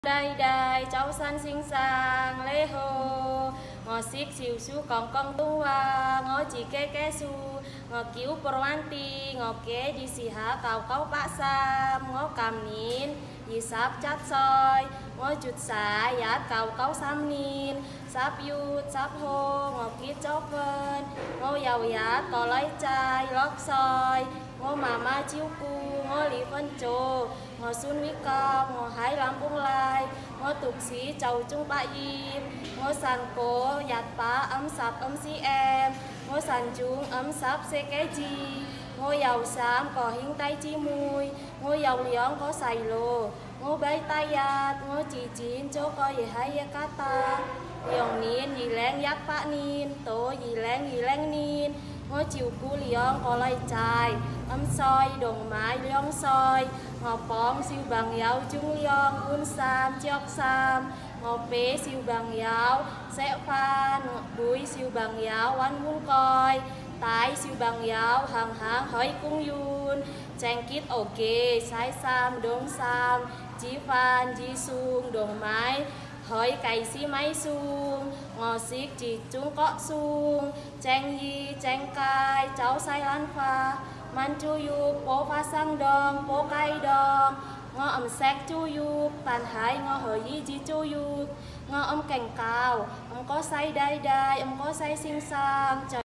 Đây đây cháu xanh xinh sang lê hồ ngõ xích xìu su con tung hoa ngõ chỉ ke su ngõ cứu proanti ngõ kế đi xì há cào cáo bã sam ngõ cam nín đi sáp chát soi ngõ chuột xá yát cào cáo sam nín sáp yút sáp hô ngõ kít chóc vân ngõ giàu yát có lấy chai lót soi ngõ mà chiếu cu ngõ lý phân trồ ngõ xuân quý con ngõ hái làm bông lai ngõ tục sĩ chầu chung bạ im ngõ sàn cố giặt phá ấm sạp ấm sĩ em ngõ sàn chung ấm sạp xe cái chi ngõ giàu xám có hình tay chi mùi ngõ giàu lióng có xài lồ ngõ bay tay yạt ngõ chỉ chín chỗ có gì hay cá ta dòng nín gì lén giác phá nín tố gì lén nín ngõ chiều cú lióng có lấy chài ấm soi đồng mái lióng soi ngõ bóng siêu bằng giáo chung lióng un sam chọc sam ngõ bế siêu bằng giáo sẽ phan búi siêu bằng giáo oan muốn coi tái siêu bằng giáo hàng hỏi cung yun tranh kít ok sai sam đông sam chí phan chí sung đồng mái hỏi cày xí máy sung ngõ xích chỉ chúng có sung tranh yi tranh cai cháu sai lan pha man chu yu bố pha sang đong bố cay đong ngõ ẩm sét chu yu tàn hái ngõ hỏi yi chí chu yu ngõ âm cảnh cao âm có say đai đai âm có say xinh sang